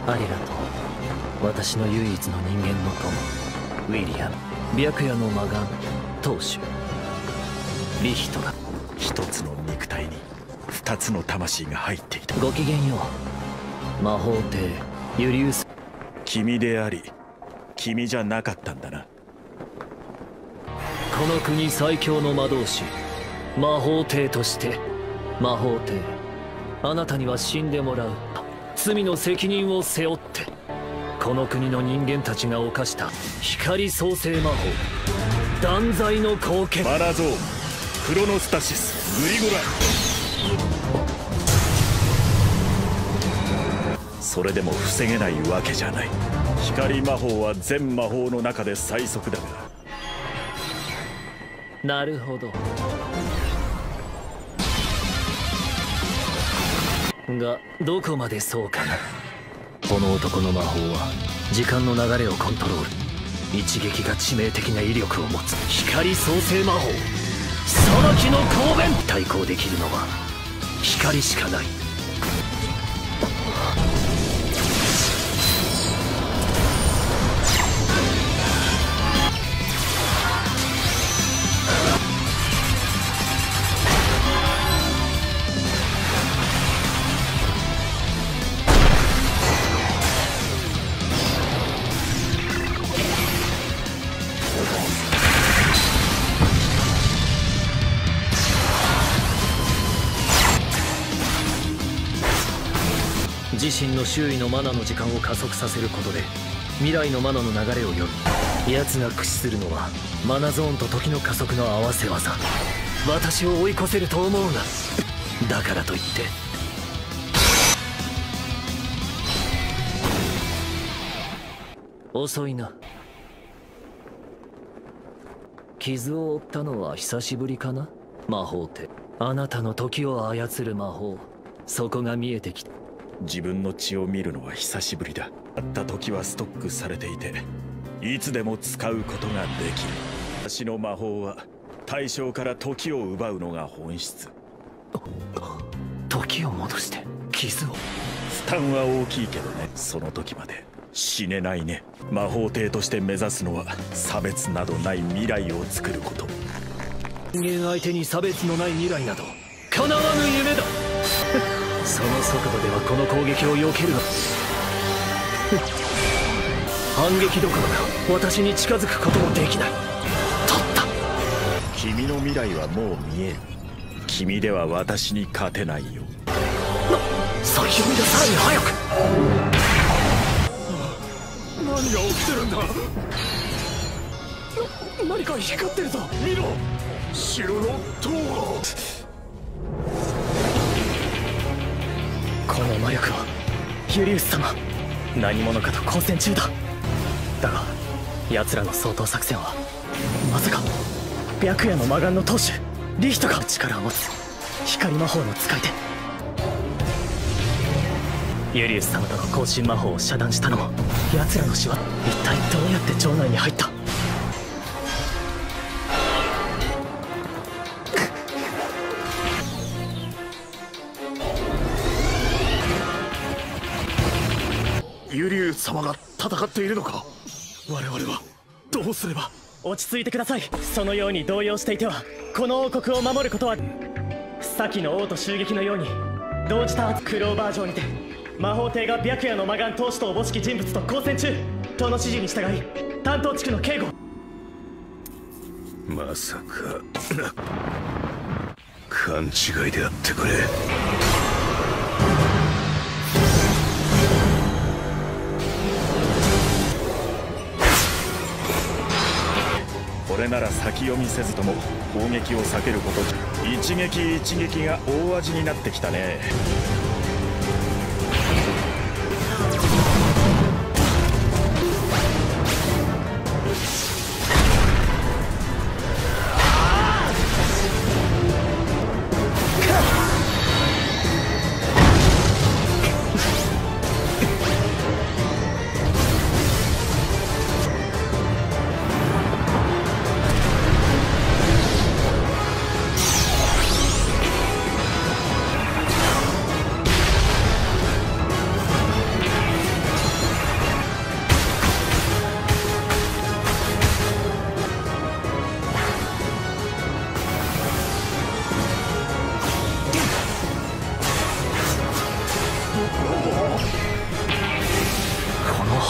ありがとう。私の唯一の人間の友、ウィリアム。白夜の魔眼当主リヒトが。 一つの肉体に二つの魂が入っていた。 ごきげんよう、魔法帝ユリウス。 君であり君じゃなかったんだな。 この国最強の魔導士、魔法帝として。魔法帝、あなたには死んでもらう。罪の責任を背負ってこの国の人間たちが犯した光創生魔法断罪の貢献。 マナゾーン、クロノスタシス、グリゴラ。それでも防げないわけじゃない。光魔法は全魔法の中で最速だが。 なるほど。がどこまでそうかな。この男の魔法は時間の流れをコントロール。一撃が致命的な威力を持つ光創生魔法裁きの公弁。対抗できるのは光しかない。自身の周囲のマナの時間を加速させることで未来のマナの流れを読み、奴が駆使するのはマナゾーンと時の加速の合わせ技。私を追い越せると思うな。だからといって遅いな。傷を負ったのは久しぶりかな。魔法帝、あなたの時を操る魔法、そこが見えてきた。 自分の血を見るのは久しぶりだ。あった時はストックされていていつでも使うことができる。私の魔法は対象から時を奪うのが本質。 時を戻して傷を。 負担は大きいけどね。その時まで死ねないね。魔法帝として目指すのは差別などない未来を作ること。 人間相手に差別のない未来など叶わぬ夢だ。その速度ではこの攻撃を避けるの反撃どころか私に近づくこともできない。取った。 君の未来はもう見える。君では私に勝てないよ。 先読みがさらに早く。 何が起きてるんだ。 何か光ってるぞ。見ろ、 城の塔が。 この魔力はユリウス様何者かと交戦中だ。だが奴らの掃討作戦はまさか白夜の魔眼の当主リヒトが力を持つ光魔法の使い手。ユリウス様との交信魔法を遮断したのも奴らの死は一体どうやって城内に入った。 ユリウス様が戦っているのか。我々はどうすれば。 落ち着いてください。そのように動揺していてはこの王国を守ることは。先の王と襲撃のように同時多発。クローバー城にて魔法帝が白夜の魔眼当主とおぼしき人物と交戦中。党の指示に従い担当地区の警護。 まさか勘違いであってくれ。 これなら先読みせずとも攻撃を避けること。一撃一撃が大味になってきたね。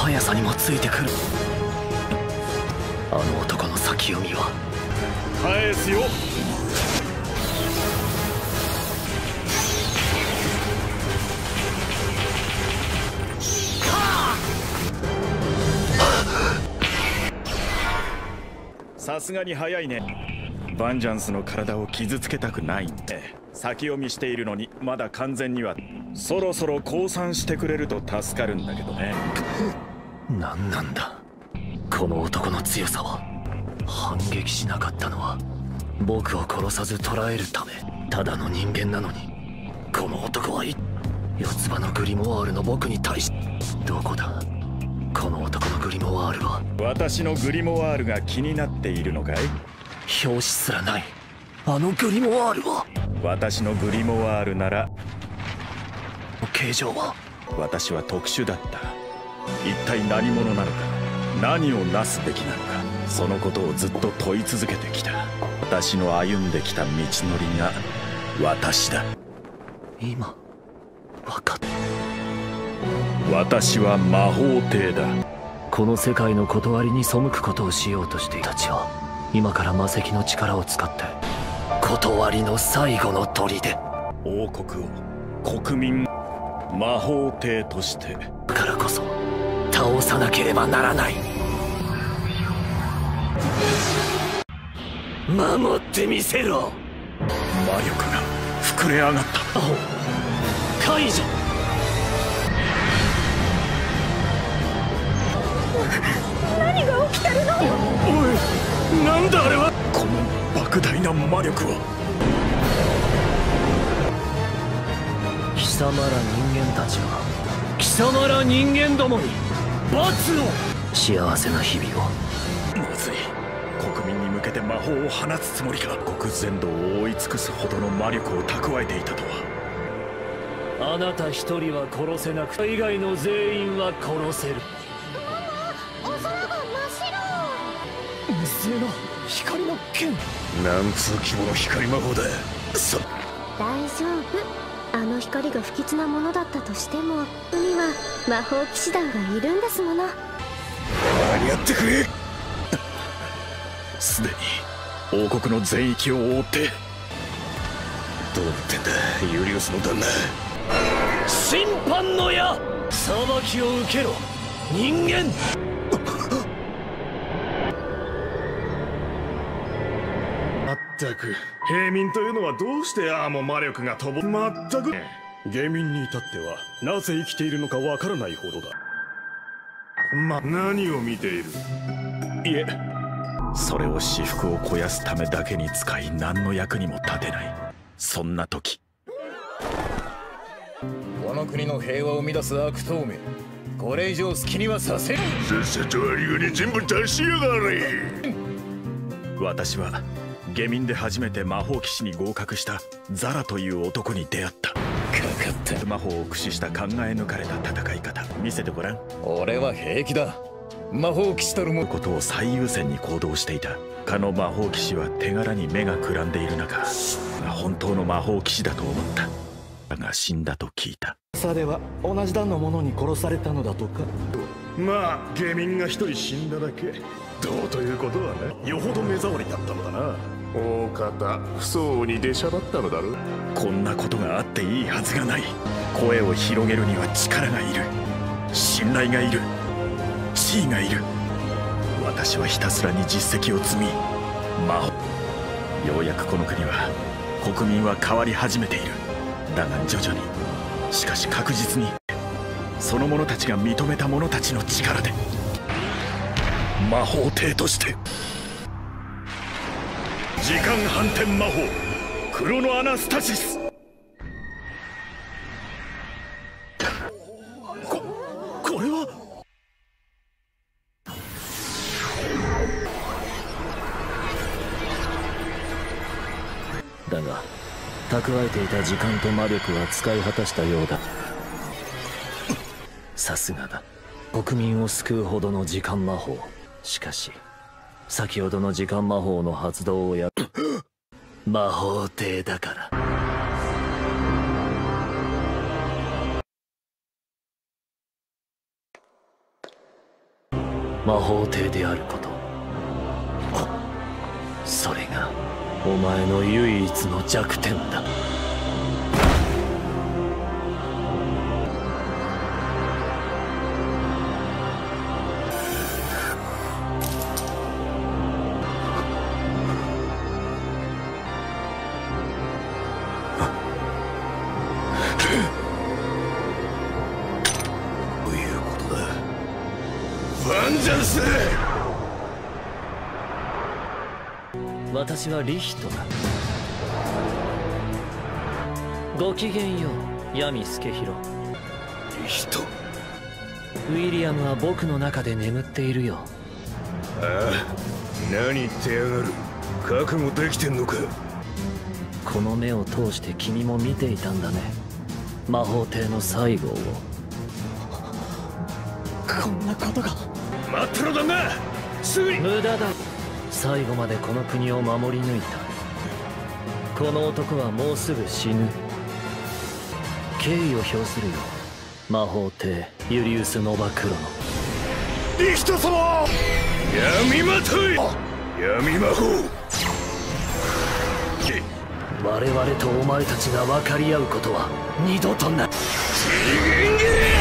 速さにもついてくる。あの男の先読みは返すよ。さすがに早いね。バンジャンスの体を傷つけたくないんで、先読みしているのにまだ完全には。そろそろ降参してくれると助かるんだけどね。 何なんだこの男の強さは。反撃しなかったのは僕を殺さず捕らえるため。ただの人間なのにこの男は四つ葉のグリモワールの僕に対し。どこだこの男のグリモワールは。 私のグリモワールが気になっているのかい？ 表紙すらないあのグリモワールは。 私のグリモワールなら。 形状は。 私は特殊だった。一体何者なのか、何をなすべきなのか、そのことをずっと問い続けてきた。私の歩んできた道のりが私だ。 今分かった。 私は魔法帝だ。 この世界の断りに背くことをしようとしていたたちは今から魔石の力を使って断りの最後の砦、 王国を国民魔法帝としてだからこそ倒さなければならない。守ってみせろ。 魔力が膨れ上がった。 青解除。 何が起きてるの？ おい、なんだあれは。この莫大な魔力は。 貴様ら人間たちは貴様ら人間どもに罰を。幸せな日々を。 まずい。国民に向けて魔法を放つつもりか。国全土を覆い尽くすほどの魔力を蓄えていたとは。 あなた一人は殺せなくて以外の全員は殺せる。 お空が真っ白。 無数の光の剣。 なんつう規模の光魔法だ。 大丈夫。あの光が不吉なものだったとしても、海は魔法騎士団がいるんですもの。 何やってくれ。 すでに王国の全域を覆って。 どうなってんだユリウスの旦那。 審判の矢裁きを受けろ人間。 まったく平民というのはどうしてああも魔力が飛ぶ。まったく下民に至ってはなぜ生きているのかわからないほどだ。何を見ている。 いえ、それを私腹を肥やすためだけに使い何の役にも立てない。そんな時、 この国の平和を乱す悪党め、これ以上好きにはさせん。 さっさとありがに全部出しやがれ。 私は下民で初めて魔法騎士に合格したザラという男に出会った。 かかった魔法を駆使した考え抜かれた戦い方見せてごらん。 俺は平気だ。魔法騎士たるもことを最優先に行動していた。かの魔法騎士は手柄に目がくらんでいる中、本当の魔法騎士だと思った。だが死んだと聞いた。 さでは同じ団の者に殺されたのだとか。 まあ下民が一人死んだだけ。どうということはね、よほど目障りだったのだな。大方不相応に出しゃばったのだろう。 こんなことがあっていいはずがない。声を広げるには力がいる、信頼がいる、地位がいる。私はひたすらに実績を積み魔法。ようやくこの国は国民は変わり始めている。だが徐々に、しかし確実に、その者たちが認めた者たちの力で魔法帝として時間反転魔法クロノアナスタシス。これは。 だが蓄えていた時間と魔力は使い果たしたようだ。さすがだ。国民を救うほどの時間魔法。しかし先ほどの時間魔法の発動をや魔法帝だから。 魔法帝であること。それがお前の唯一の弱点だ。 どういうことだ。ファンジャンス。 私はリヒトだ。ごきげんよう、ヤミスケヒロ。 リヒト。 ウィリアムは僕の中で眠っているよ。 ああ、何言ってやがる。覚悟できてんのか。 この目を通して君も見ていたんだね、魔法帝の最後を。 こんなことが。 待ってろ旦那、すぐに。 無駄だ。最後までこの国を守り抜いた。この男はもうすぐ死ぬ。敬意を表するよ、魔法帝ユリウス・ノバクロノ。 リヒト様、闇まとい。闇魔法。 我々とお前たちが分かり合うことは二度とない。 次元斬り。